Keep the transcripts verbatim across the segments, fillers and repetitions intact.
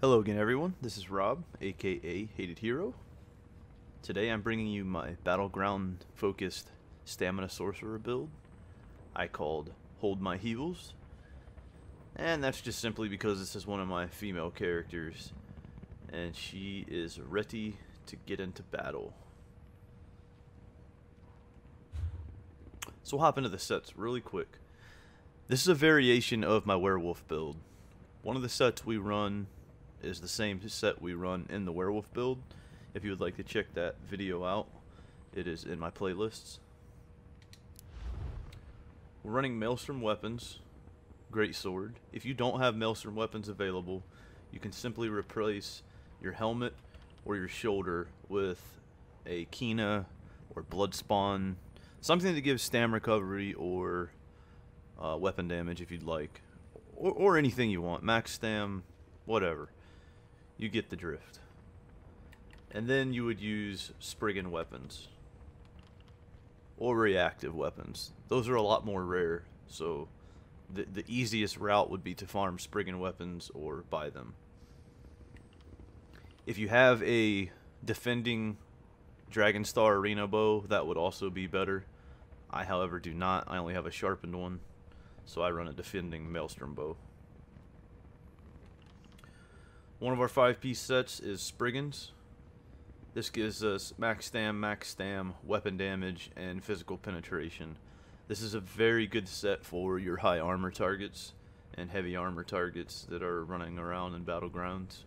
Hello again everyone, this is Rob, aka Hated Hero. Today I'm bringing you my battleground focused stamina sorcerer build I called Hold My Heals. And that's just simply because this is one of my female characters and she is ready to get into battle. So we'll hop into the sets really quick. This is a variation of my werewolf build. One of the sets we run is the same set we run in the werewolf build. If you would like to check that video out, it is in my playlists. We're running Maelstrom weapons, great sword. If you don't have Maelstrom weapons available, you can simply replace your helmet or your shoulder with a Kina or blood spawn, something that gives stam recovery or uh, weapon damage if you'd like, or, or anything you want, max stam, whatever. You get the drift. And then you would use Spriggan weapons or reactive weapons. Those are a lot more rare, so the, the easiest route would be to farm Spriggan weapons or buy them. If you have a defending Dragonstar Arena bow, that would also be better. I, however, do not. I only have a sharpened one, so I run a defending Maelstrom bow. One of our five-piece sets is Spriggans. This gives us max stam, max stam, weapon damage, and physical penetration. This is a very good set for your high armor targets and heavy armor targets that are running around in battlegrounds.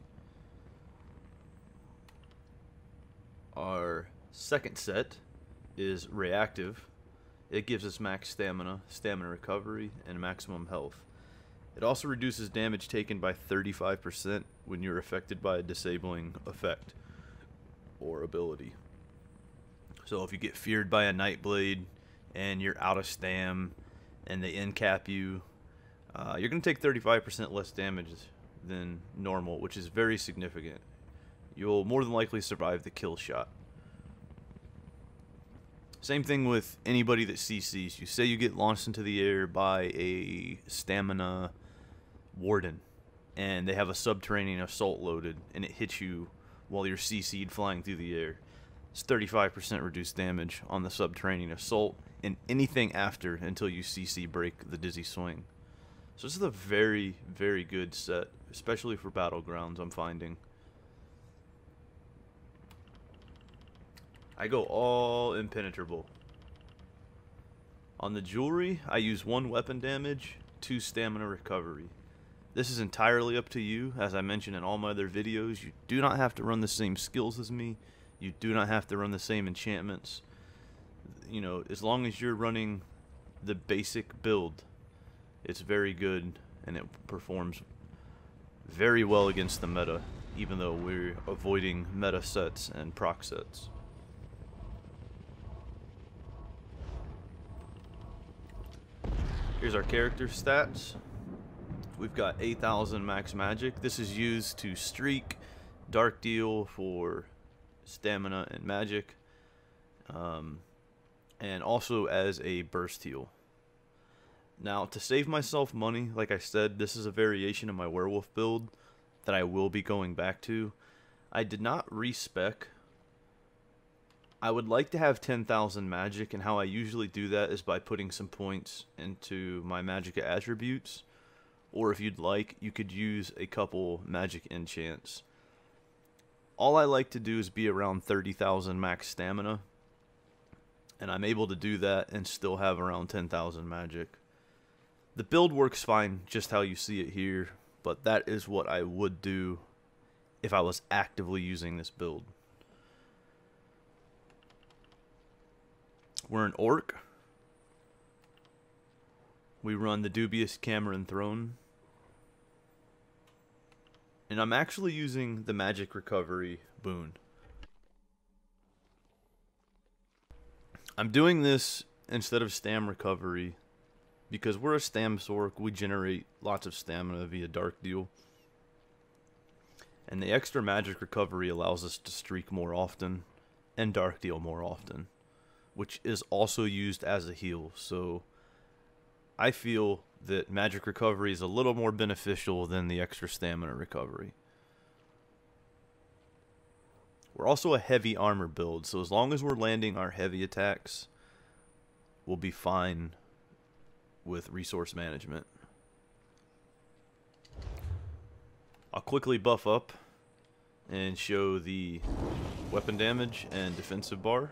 Our second set is reactive. It gives us max stamina, stamina recovery, and maximum health. It also reduces damage taken by thirty-five percent when you're affected by a disabling effect or ability. So if you get feared by a Nightblade and you're out of stam and they end cap you, uh, you're going to take thirty-five percent less damage than normal, which is very significant. You'll more than likely survive the kill shot. Same thing with anybody that C Cs. You say you get launched into the air by a stamina warden and they have a subterranean assault loaded and it hits you while you're C C'd flying through the air. It's thirty-five percent reduced damage on the subterranean assault and anything after until you C C break the dizzy swing. So this is a very, very good set, especially for battlegrounds, I'm finding. I go all impenetrable. On the jewelry, I use one weapon damage, two stamina recovery. This is entirely up to you. As I mentioned in all my other videos, you do not have to run the same skills as me. You do not have to run the same enchantments. You know, as long as you're running the basic build, it's very good and it performs very well against the meta, even though we're avoiding meta sets and proc sets. Here's our character stats. We've got eight thousand max magic. This is used to streak, dark deal for stamina and magic, um, and also as a burst heal. Now, to save myself money, like I said, this is a variation of my werewolf build that I will be going back to. I did not respec. I would like to have ten thousand magic, and how I usually do that is by putting some points into my magic attributes, or if you'd like, you could use a couple magic enchants. All I like to do is be around thirty thousand max stamina, and I'm able to do that and still have around ten thousand magic. The build works fine just how you see it here, but that is what I would do if I was actively using this build. We're an orc. We run the dubious Cameron Throne. And I'm actually using the magic recovery boon. I'm doing this instead of stam recovery because we're a stam sorc. We generate lots of stamina via dark deal. And the extra magic recovery allows us to streak more often and dark deal more often, which is also used as a heal. So I feel that magic recovery is a little more beneficial than the extra stamina recovery. We're also a heavy armor build, so as long as we're landing our heavy attacks, we'll be fine with resource management. I'll quickly buff up and show the weapon damage and defensive bar.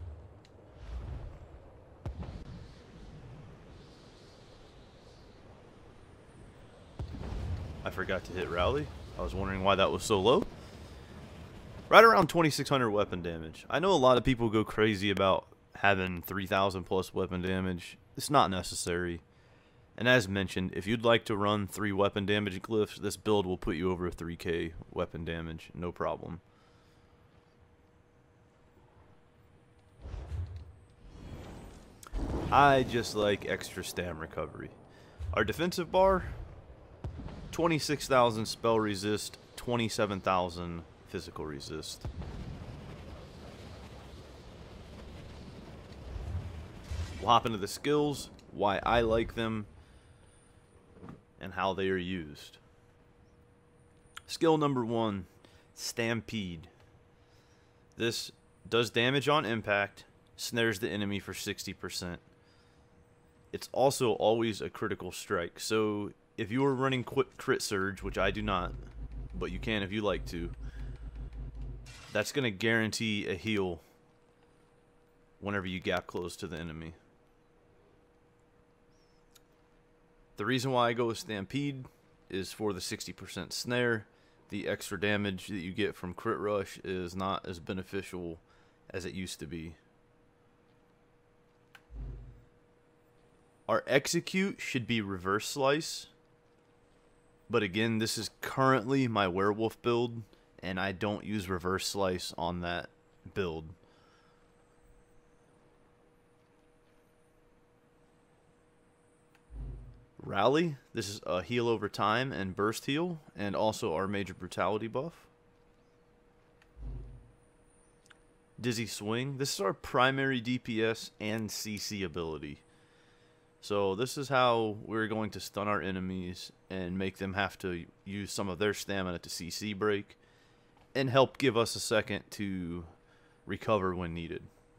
I forgot to hit rally. I was wondering why that was so low. Right around twenty-six hundred weapon damage. I know a lot of people go crazy about having three thousand plus weapon damage. It's not necessary. And as mentioned, if you'd like to run three weapon damage glyphs, this build will put you over three K weapon damage. No problem. I just like extra stam recovery. Our defensive bar, twenty-six thousand spell resist, twenty-seven thousand physical resist. We'll hop into the skills, why I like them, and how they are used. Skill number one, Stampede. This does damage on impact, snares the enemy for sixty percent. It's also always a critical strike, so if you are running quick crit surge, which I do not, but you can if you like to, that's going to guarantee a heal whenever you gap close to the enemy. The reason why I go with Stampede is for the sixty percent snare. The extra damage that you get from crit rush is not as beneficial as it used to be. Our execute should be reverse slice. But again, this is currently my werewolf build, and I don't use reverse slice on that build. Rally, this is a heal over time and burst heal, and also our major brutality buff. Dizzy Swing, this is our primary D P S and C C ability. So this is how we're going to stun our enemies and make them have to use some of their stamina to C C break, and help give us a second to recover when needed.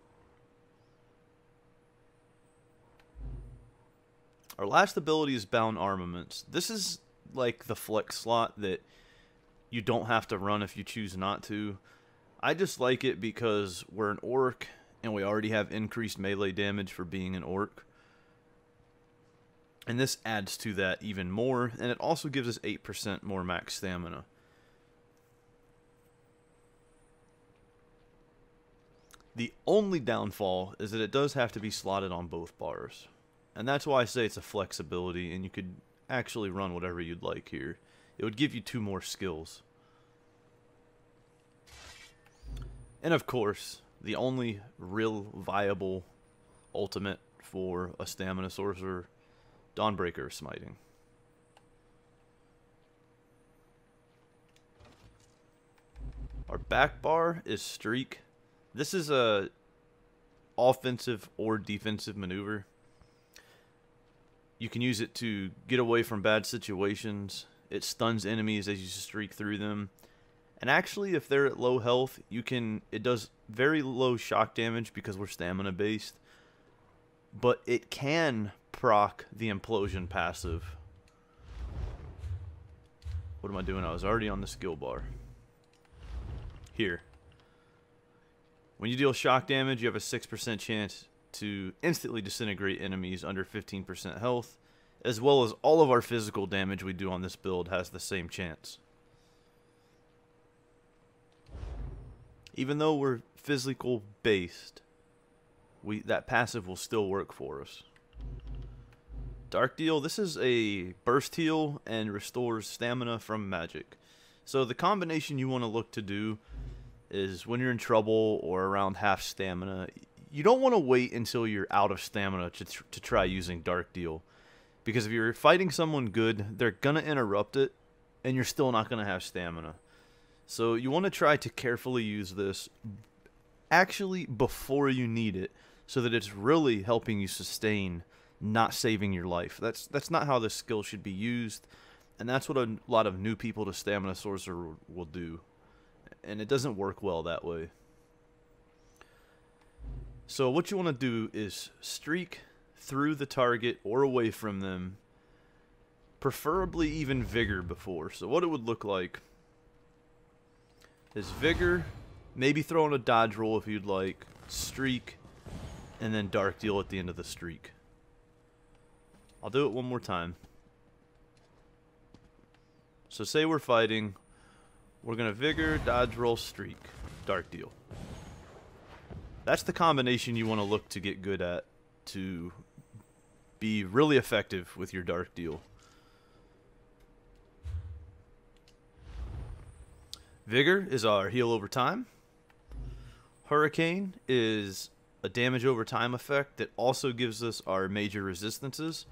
Our last ability is Bound Armaments. This is like the flex slot that you don't have to run if you choose not to. I just like it because we're an orc and we already have increased melee damage for being an orc. And this adds to that even more, and it also gives us eight percent more max stamina. The only downfall is that it does have to be slotted on both bars. And that's why I say it's a flexibility, and you could actually run whatever you'd like here. It would give you two more skills. And of course, the only real viable ultimate for a stamina sorcerer, Dawnbreaker Smiting. Our back bar is Streak. This is a offensive or defensive maneuver. You can use it to get away from bad situations. It stuns enemies as you streak through them. And actually, if they're at low health, you can. It does very low shock damage because we're stamina based. But it can proc the implosion passive. What am I doing? I was already on the skill bar. Here. When you deal shock damage, you have a six percent chance to instantly disintegrate enemies under fifteen percent health, as well as all of our physical damage we do on this build has the same chance. Even though we're physical based, we that passive will still work for us. Dark Deal, this is a burst heal and restores stamina from magic. So the combination you want to look to do is when you're in trouble or around half stamina, you don't want to wait until you're out of stamina to, tr to try using Dark Deal. Because if you're fighting someone good, they're going to interrupt it, and you're still not going to have stamina. So you want to try to carefully use this actually before you need it, so that it's really helping you sustain, not saving your life. That's, that's not how this skill should be used, and that's what a lot of new people to Stamina Sorcerer will do. and it doesn't work well that way. So what you want to do is streak through the target or away from them, preferably even vigor before. So what it would look like is vigor, maybe throw in a dodge roll if you'd like, streak, and then dark deal at the end of the streak. I'll do it one more time. So say we're fighting, we're going to vigor, dodge roll, streak, dark deal. That's the combination you want to look to get good at to be really effective with your dark deal. Vigor is our heal over time. Hurricane is a damage over time effect that also gives us our major resistances.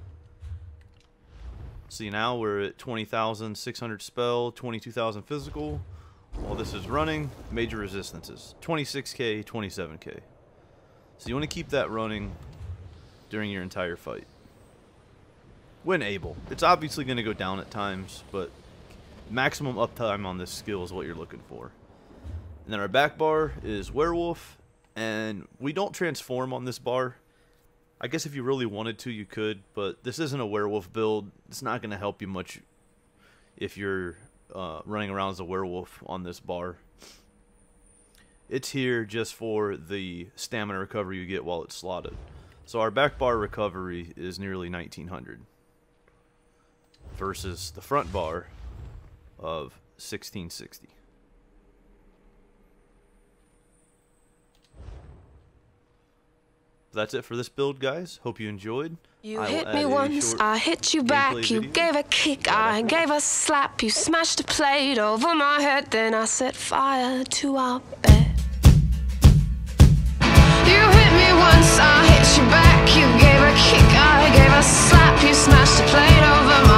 See, now we're at twenty thousand six hundred spell, twenty-two thousand physical. While this is running, major resistances, twenty-six K, twenty-seven K. So you want to keep that running during your entire fight. When able. It's obviously going to go down at times, but maximum uptime on this skill is what you're looking for. And then our back bar is werewolf, and we don't transform on this bar. I guess if you really wanted to, you could, but this isn't a werewolf build. It's not going to help you much if you're uh, running around as a werewolf on this bar. It's here just for the stamina recovery you get while it's slotted. So our back bar recovery is nearly nineteen hundred versus the front bar of sixteen sixty. That's it for this build, guys. Hope you enjoyed. You hit me once, I hit you back. You gave a kick, I gave a slap. You smashed a plate over my head, then I set fire to our bed. You hit me once, I hit you back. You gave a kick, I gave a slap. You smashed a plate over my